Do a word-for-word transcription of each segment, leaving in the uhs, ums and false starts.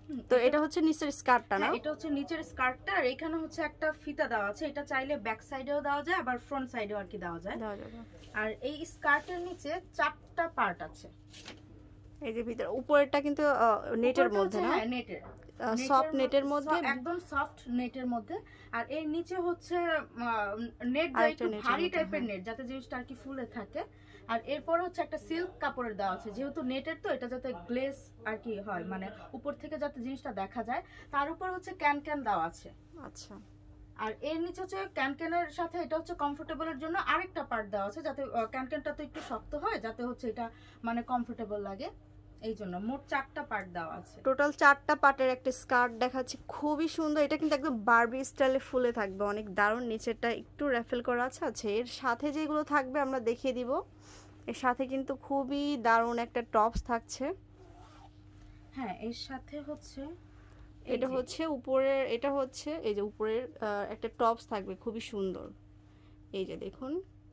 তো এটা হচ্ছে নিচের স্কার্টটা না? এটা হচ্ছে নিচের স্কার্টটা, আর এখানে হচ্ছে একটা ফিতা দেওয়া আছে, এটা চাইলে ব্যাক সাইডেও দেওয়া যায় আবার ফ্রন্ট সাইডেও আর কি দেওয়া যায়। আর এই স্কার্টের নিচে চারটা পার্ট আছে। এই যে ভিতরে উপরেরটা কিন্তু নেটের মধ্যে না? হ্যাঁ নেটের, সফট নেটের মধ্যে, একদম সফট নেটের মধ্যে। আর এর নিচে হচ্ছে নেট দিয়ে একটু ভারী টাইপের নেট, যাতে জিনিসটা আর কি ফুলে থাকে। আর এরপর হচ্ছে একটা সিল্ক কাপড়ের দেওয়া আছে, যেহেতু নেটের তো এটা যাতে গ্লেজ আর কি হয়, মানে উপর থেকে যাতে জিনিসটা দেখা যায়। তার উপর হচ্ছে ক্যান ক্যান দেওয়া আছে। আচ্ছা। আর এর নিচে হচ্ছে ক্যান ক্যানের সাথে এটা হচ্ছে কমফোর্টেবলের জন্য আরেকটা পার্ট দেওয়া আছে, যাতে ক্যান ক্যানটা তো একটু শক্ত হয়, যাতে হচ্ছে এটা মানে কমফোর্টেবল লাগে, এই জন্য মোট চারটা পার্ট দেওয়া আছে। টোটাল চারটা পার্টের একটা স্কার্ট দেখাচ্ছি, খুবই সুন্দর। এটা কিন্তু একদম বারবি স্টাইলে ফুলে থাকবে, অনেক দারুণ। নিচেরটা একটু র্যাফেল করা আছে। আচ্ছা, এর সাথে যেগুলো থাকবে আমরা দেখিয়ে দিব। এর সাথে কিন্তু খুবই দারুণ একটা টপস থাকছে। হ্যাঁ, এর সাথে হচ্ছে এটা হচ্ছে উপরের, এটা হচ্ছে এই যে উপরের একটা টপস থাকবে, খুবই সুন্দর। এই যে দেখুন,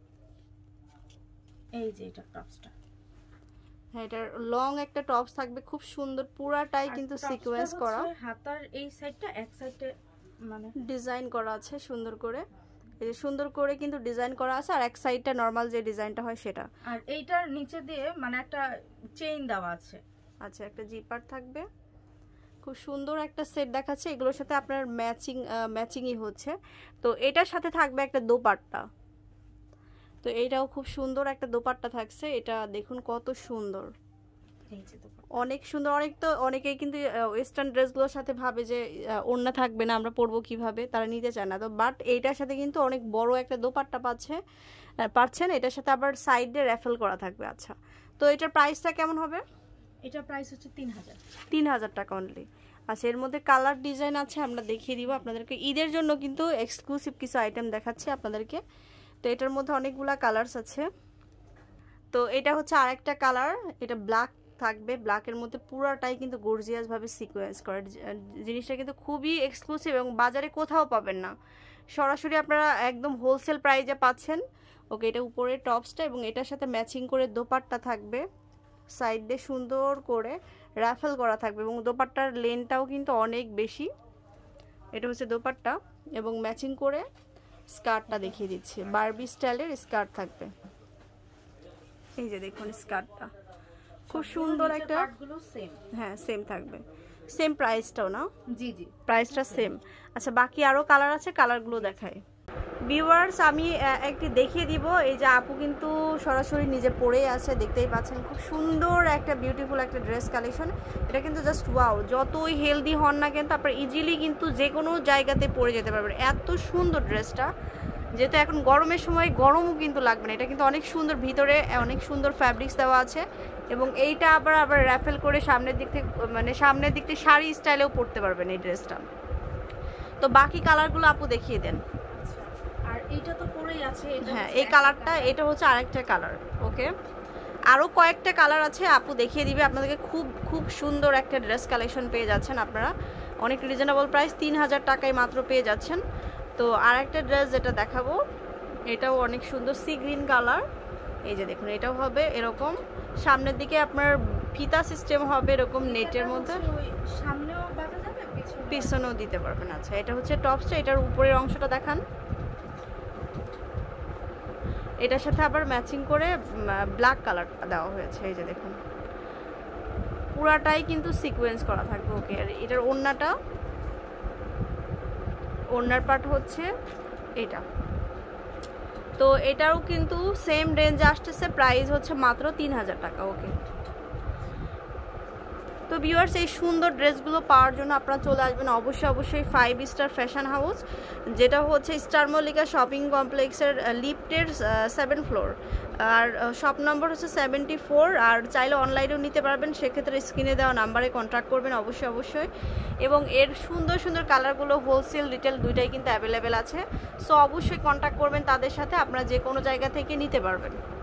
এই যে এটা টপসটা। হ্যাঁ, এটার লং একটা টপস থাকবে, খুব সুন্দর। পুরাটাই কিন্তু সিকোয়েন্স করা, হাতার এই সাইডটা এক সাইডে মানে ডিজাইন করা আছে সুন্দর করে। এই যে সুন্দর করে কিন্তু ডিজাইন করা আছে, আর এক সাইডটা নরমাল যে ডিজাইনটা হয় সেটা। আর এইটার নিচে দিয়ে মানে একটা চেইন দেওয়া আছে। আচ্ছা, একটা জিপার থাকবে। খুব সুন্দর একটা সেট দেখাচ্ছে, এগুলোর সাথে আপনার ম্যাচিং ম্যাচিংই হচ্ছে। তো এটার সাথে থাকবে একটা দোপাট্টা। তো এইটাও খুব সুন্দর একটা দোপাট্টা থাকছে। এটা দেখুন কত সুন্দর, অনেক সুন্দর। অনেক তো অনেকেই কিন্তু ওয়েস্টার্ন ড্রেসগুলোর সাথে ভাবে যে ওড়না থাকবে না, আমরা পরবো কিভাবে, তারা নিতে চায় না। তো বাট এইটার সাথে কিন্তু অনেক বড় একটা দোপাট্টা পাচ্ছে পাচ্ছেন। এটার সাথে আবার সাইডে র্যাফেল করা থাকবে। আচ্ছা, তো এটার প্রাইসটা কেমন হবে? এটার প্রাইস হচ্ছে তিন হাজার তিন হাজার টাকা অনলি। আচ্ছা, এর মধ্যে কালার ডিজাইন আছে, আমরা দেখিয়ে দিব আপনাদেরকে। ঈদের জন্য কিন্তু এক্সক্লুসিভ কিছু আইটেম দেখাচ্ছি আপনাদেরকে। তো এটার মধ্যে অনেকগুলা কালারস আছে। তো এটা হচ্ছে আরেকটা কালার, এটা ব্ল্যাক থাকবে। ব্ল্যাকের মধ্যে পুরাটাই কিন্তু গর্জিয়াস ভাবে সিকোয়েন্স করা। জিনিসটা কিন্তু খুবই এক্সক্লুসিভ এবং বাজারে কোথাও পাবেন না, সরাসরি আপনারা একদম হোলসেল প্রাইসে পাচ্ছেন। ওকে, এটা উপরে টপসটা এবং এটার সাথে ম্যাচিং করে দোপাট্টা থাকবে, সাইড দিয়ে সুন্দর করে রাফেল করা থাকবে এবং দোপাট্টার লেনটাও কিন্তু অনেক বেশি। এটা হচ্ছে দোপাট্টা এবং ম্যাচিং করে স্কার্টটা দেখিয়ে দিচ্ছি, বারবি স্টাইলের স্কার্ট থাকবে। এই যে দেখুন স্কার্টটা খুব সুন্দর একটা, হ্যাঁ সেম থাকবে, সেম প্রাইসটাও না? জি জি, প্রাইসটা সেম। আচ্ছা, বাকি আরও কালার আছে, কালারগুলো দেখায়। ভিউয়ার্স, আমি একটি দেখিয়ে দিব। এই যে আপু কিন্তু সরাসরি নিজে পরেই আছে, দেখতেই পাচ্ছেন। খুব সুন্দর একটা বিউটিফুল একটা ড্রেস কালেকশন। এটা কিন্তু জাস্ট ওয়াও, যতই হেলদি হন না কিন্তু আপনার ইজিলি কিন্তু যে কোনো জায়গাতে পরে যেতে পারবেন। এত সুন্দর ড্রেসটা, যেহেতু এখন গরমের সময় গরমও কিন্তু লাগবে না। এটা কিন্তু অনেক সুন্দর, ভিতরে অনেক সুন্দর ফ্যাব্রিক্স দেওয়া আছে এবং এইটা আবার আবার র্যাফেল করে সামনের দিক থেকে, মানে সামনের দিক থেকে শাড়ি স্টাইলেও পরতে পারবেন এই ড্রেসটা। তো বাকি কালারগুলো আপু দেখিয়ে দেন। আর এইটা তো পরেই আছে, হ্যাঁ এই কালারটা, এটা হচ্ছে আরেকটা কালার। ওকে, আরও কয়েকটা কালার আছে, আপু দেখিয়ে দিবে আপনাদেরকে। খুব খুব সুন্দর একটা ড্রেস কালেকশন পেয়ে যাচ্ছেন আপনারা, অনেক রিজনেবল প্রাইস, তিন হাজার টাকায় মাত্র পেয়ে যাচ্ছেন। তো আর একটা ড্রেস যেটা দেখাবো, এটাও অনেক সুন্দর, সি গ্রিন কালার। এই যে দেখুন, এটাও হবে এরকম, সামনের দিকে আপনার ফিতা সিস্টেম হবে এরকম নেটের মধ্যে, সামনেও বাঁধা যাবে, পিছনেও দিতে পারবেন। আচ্ছা, এটা হচ্ছে টপসটা, এটার উপরের অংশটা দেখান। এটার সাথে আবার ম্যাচিং করে ব্ল্যাক কালার দেওয়া হয়েছে। এই যে দেখুন, পুরাটাই কিন্তু সিকোয়েন্স করা থাকবে। ওকে, আর এটার ওড়নাটা, ওড়নার পার্ট হচ্ছে এটা। তো এটাও কিন্তু সেম রেঞ্জে আসতেছে, প্রাইস হচ্ছে মাত্র তিন হাজার টাকা। ওকে, তো ভিউয়ার্স, এই সুন্দর ড্রেসগুলো পাওয়ার জন্য আপনারা চলে আসবেন অবশ্যই অবশ্যই ফাইভ স্টার ফ্যাশন হাউস, যেটা হচ্ছে স্টার মল্লিকা শপিং কমপ্লেক্সের লিফটের সেভেন ফ্লোর, আর শপ নম্বর হচ্ছে সেভেন্টি ফোর। আর চাইলে অনলাইনেও নিতে পারবেন, সেক্ষেত্রে স্ক্রিনে দেওয়া নাম্বারে কন্ট্যাক্ট করবেন অবশ্যই অবশ্যই। এবং এর সুন্দর সুন্দর কালারগুলো হোলসেল রিটেল দুইটাই কিন্তু অ্যাভেলেবেল আছে। সো অবশ্যই কন্ট্যাক্ট করবেন তাদের সাথে, আপনারা যে কোনো জায়গা থেকে নিতে পারবেন।